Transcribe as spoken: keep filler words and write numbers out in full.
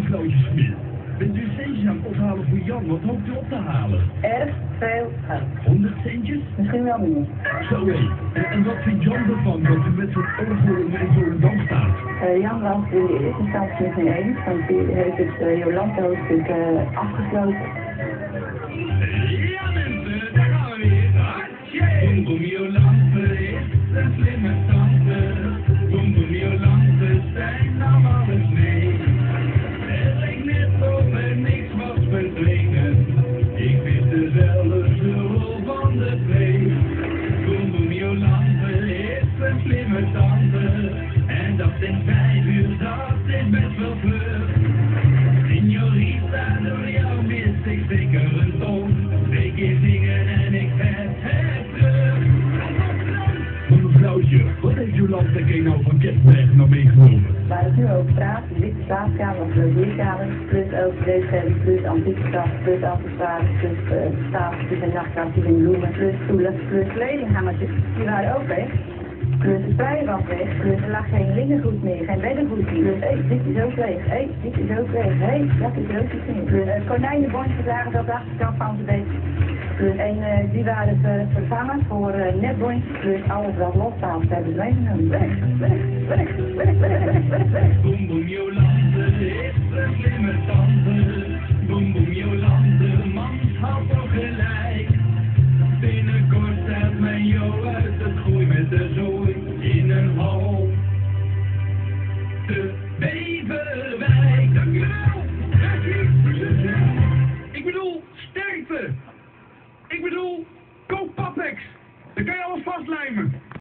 mevrouwtje Smit. Bent u centjes aan het ophalen voor Jan? Wat hoopt u op te halen? Erg veel geld. honderd centjes? Misschien wel meer. Zo hé. En, en wat vindt Jan ervan dat u met zo'n ooghoorn in Volendam staat? Uh, Jan was in de eerste instantie met me eens, want die heeft het uh, Jolanta hoofdstuk uh, afgesloten. Ja mensen, daar gaan we weer. Boem boem Jolante is een slimme tante. Boem boem Jolante zijn nou alles mee. Het lijkt net of er niks was verdwenen. Ik wist dezelfde rol van de twee. Boem boem Jolante is een slimme tante. En dat in vijf uur, dat is best wel vlug. Signorita, door jou mis ik zeker een ton. Twee keer zingen en ik heb het terug. Maar mevrouwtje, wat heeft Jolanta Kee nou van Kerstberg nou meegenomen? Waar het nu over praat, de witte slaapkamer of logeerkamer, plus ook deze plus antieke kast, plus accessoires, plus uh, tafeltjes en nachtkastjes en bloemen, plus stoelen, plus kledinghammetjes, die waren ook weg. Plus de sprei was weg, plus er lag geen linnengoed meer, geen beddengoed meer. Plus, hé, hey, dit is ook leeg, hé, hey, dit is ook leeg, hé, hey, dat is ook niet meer. Plus uh, konijnenbondjes lagen op de achterkant van de bed. Plus, en uh, die waren ver, vervangen voor uh, netbondjes, plus alles wat los staat, hebben ze meegenomen. Weg, weg.